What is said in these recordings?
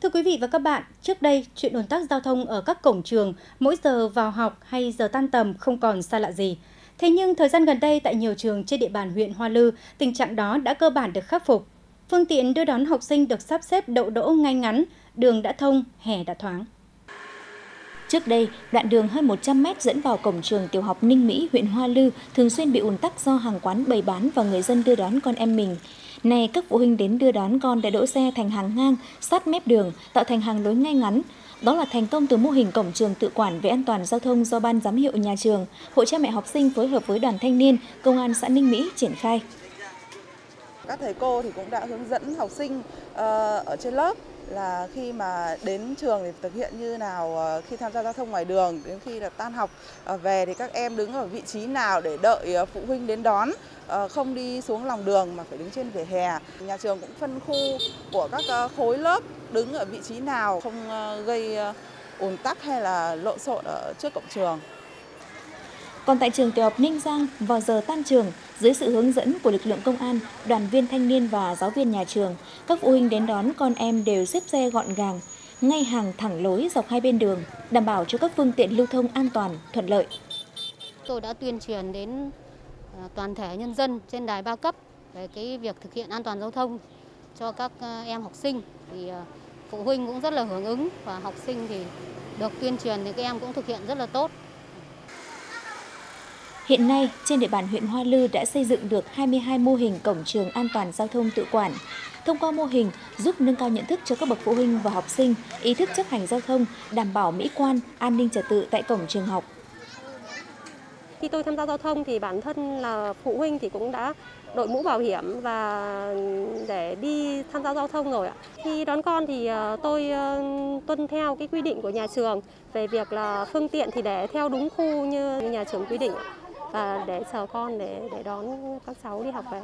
Thưa quý vị và các bạn, trước đây, chuyện ùn tắc giao thông ở các cổng trường mỗi giờ vào học hay giờ tan tầm không còn xa lạ gì. Thế nhưng thời gian gần đây tại nhiều trường trên địa bàn huyện Hoa Lư, tình trạng đó đã cơ bản được khắc phục. Phương tiện đưa đón học sinh được sắp xếp đậu đỗ ngay ngắn, đường đã thông, hè đã thoáng. Trước đây, đoạn đường hơn 100 mét dẫn vào cổng trường tiểu học Ninh Mỹ, huyện Hoa Lư thường xuyên bị ùn tắc do hàng quán bày bán và người dân đưa đón con em mình. Nay, các phụ huynh đến đưa đón con đã đỗ xe thành hàng ngang, sát mép đường, tạo thành hàng lối ngay ngắn. Đó là thành công từ mô hình cổng trường tự quản về an toàn giao thông do Ban giám hiệu nhà trường, Hội cha mẹ học sinh phối hợp với đoàn thanh niên, Công an xã Ninh Mỹ triển khai. Các thầy cô thì cũng đã hướng dẫn học sinh ở trên lớp là khi mà đến trường thì thực hiện như nào, khi tham gia giao thông ngoài đường, đến khi là tan học về thì các em đứng ở vị trí nào để đợi phụ huynh đến đón, không đi xuống lòng đường mà phải đứng trên vỉa hè. Nhà trường cũng phân khu của các khối lớp đứng ở vị trí nào, không gây ùn tắc hay là lộn xộn ở trước cổng trường. Còn tại trường tiểu học Ninh Giang, vào giờ tan trường, dưới sự hướng dẫn của lực lượng công an, đoàn viên thanh niên và giáo viên nhà trường, các phụ huynh đến đón con em đều xếp xe gọn gàng, ngay hàng thẳng lối dọc hai bên đường, đảm bảo cho các phương tiện lưu thông an toàn, thuận lợi. Tôi đã tuyên truyền đến toàn thể nhân dân trên đài 3 cấp về cái việc thực hiện an toàn giao thông cho các em học sinh. Thì phụ huynh cũng rất là hưởng ứng và học sinh thì được tuyên truyền thì các em cũng thực hiện rất là tốt. Hiện nay, trên địa bàn huyện Hoa Lư đã xây dựng được 22 mô hình cổng trường an toàn giao thông tự quản. Thông qua mô hình giúp nâng cao nhận thức cho các bậc phụ huynh và học sinh, ý thức chấp hành giao thông, đảm bảo mỹ quan, an ninh trật tự tại cổng trường học. Khi tôi tham gia giao thông thì bản thân là phụ huynh thì cũng đã đội mũ bảo hiểm và để đi tham gia giao thông rồi ạ. Khi đón con thì tôi tuân theo cái quy định của nhà trường về việc là phương tiện thì để theo đúng khu như nhà trường quy định và để chờ con để đón các cháu đi học về.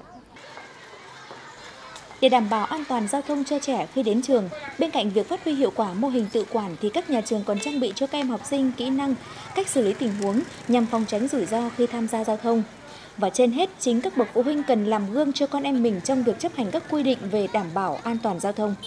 Để đảm bảo an toàn giao thông cho trẻ khi đến trường, bên cạnh việc phát huy hiệu quả mô hình tự quản thì các nhà trường còn trang bị cho các em học sinh kỹ năng, cách xử lý tình huống nhằm phòng tránh rủi ro khi tham gia giao thông. Và trên hết, chính các bậc phụ huynh cần làm gương cho con em mình trong việc chấp hành các quy định về đảm bảo an toàn giao thông.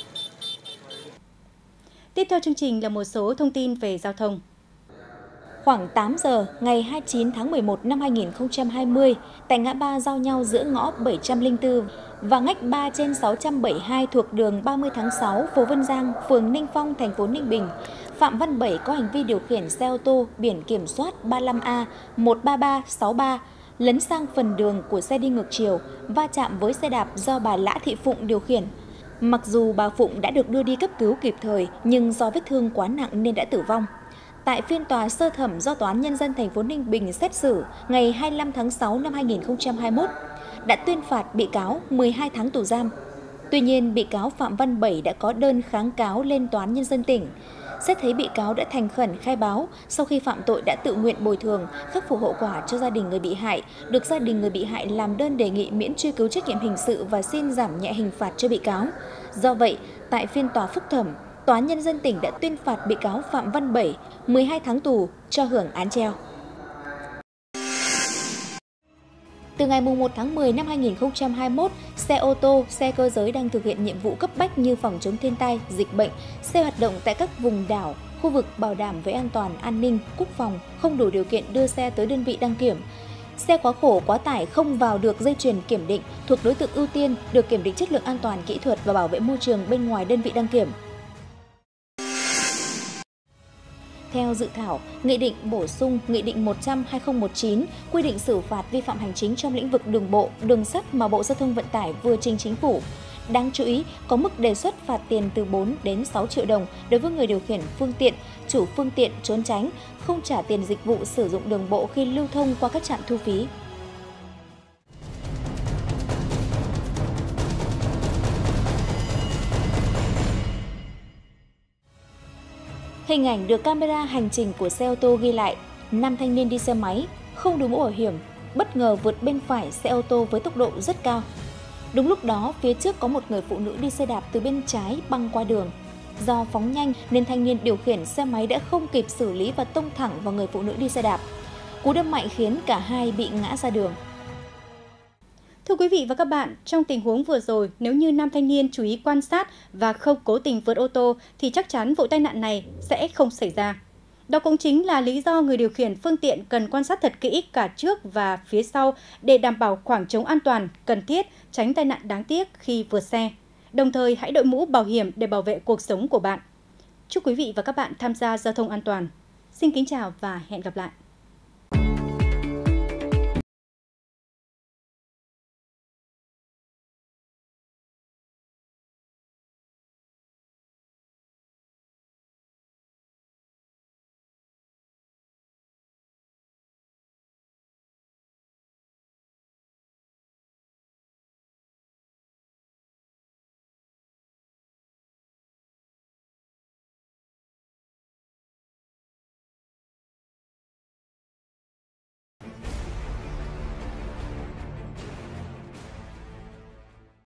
Tiếp theo chương trình là một số thông tin về giao thông. Khoảng 8 giờ ngày 29 tháng 11 năm 2020, tại ngã ba giao nhau giữa ngõ 704 và ngách 3 trên 672 thuộc đường 30 tháng 6, phố Vân Giang, phường Ninh Phong, thành phố Ninh Bình, Phạm Văn Bảy có hành vi điều khiển xe ô tô biển kiểm soát 35A13363 lấn sang phần đường của xe đi ngược chiều, va chạm với xe đạp do bà Lã Thị Phụng điều khiển. Mặc dù bà Phụng đã được đưa đi cấp cứu kịp thời, nhưng do vết thương quá nặng nên đã tử vong. Tại phiên tòa sơ thẩm do Tòa án Nhân dân thành phố Ninh Bình xét xử ngày 25 tháng 6 năm 2021, đã tuyên phạt bị cáo 12 tháng tù giam. Tuy nhiên, bị cáo Phạm Văn Bảy đã có đơn kháng cáo lên Tòa án Nhân dân tỉnh. Xét thấy bị cáo đã thành khẩn khai báo, sau khi phạm tội đã tự nguyện bồi thường, khắc phục hậu quả cho gia đình người bị hại, được gia đình người bị hại làm đơn đề nghị miễn truy cứu trách nhiệm hình sự và xin giảm nhẹ hình phạt cho bị cáo. Do vậy, tại phiên tòa phúc thẩm, Tòa án Nhân dân tỉnh đã tuyên phạt bị cáo Phạm Văn Bảy 12 tháng tù cho hưởng án treo. Từ ngày 1 tháng 10 năm 2021, xe ô tô, xe cơ giới đang thực hiện nhiệm vụ cấp bách như phòng chống thiên tai, dịch bệnh, xe hoạt động tại các vùng đảo, khu vực bảo đảm về an toàn, an ninh, quốc phòng, không đủ điều kiện đưa xe tới đơn vị đăng kiểm. Xe quá khổ, quá tải không vào được dây chuyền kiểm định thuộc đối tượng ưu tiên được kiểm định chất lượng an toàn kỹ thuật và bảo vệ môi trường bên ngoài đơn vị đăng kiểm. Theo dự thảo, Nghị định bổ sung Nghị định 100/2019 quy định xử phạt vi phạm hành chính trong lĩnh vực đường bộ, đường sắt mà Bộ Giao thông Vận tải vừa trình Chính phủ. Đáng chú ý, có mức đề xuất phạt tiền từ 4 đến 6 triệu đồng đối với người điều khiển phương tiện, chủ phương tiện trốn tránh, không trả tiền dịch vụ sử dụng đường bộ khi lưu thông qua các trạm thu phí. Hình ảnh được camera hành trình của xe ô tô ghi lại, 5 thanh niên đi xe máy, không đội mũ bảo hiểm, bất ngờ vượt bên phải xe ô tô với tốc độ rất cao. Đúng lúc đó, phía trước có một người phụ nữ đi xe đạp từ bên trái băng qua đường. Do phóng nhanh nên thanh niên điều khiển xe máy đã không kịp xử lý và tông thẳng vào người phụ nữ đi xe đạp. Cú đâm mạnh khiến cả hai bị ngã ra đường. Thưa quý vị và các bạn, trong tình huống vừa rồi, nếu như nam thanh niên chú ý quan sát và không cố tình vượt ô tô thì chắc chắn vụ tai nạn này sẽ không xảy ra. Đó cũng chính là lý do người điều khiển phương tiện cần quan sát thật kỹ cả trước và phía sau để đảm bảo khoảng trống an toàn cần thiết, tránh tai nạn đáng tiếc khi vượt xe. Đồng thời hãy đội mũ bảo hiểm để bảo vệ cuộc sống của bạn. Chúc quý vị và các bạn tham gia giao thông an toàn. Xin kính chào và hẹn gặp lại.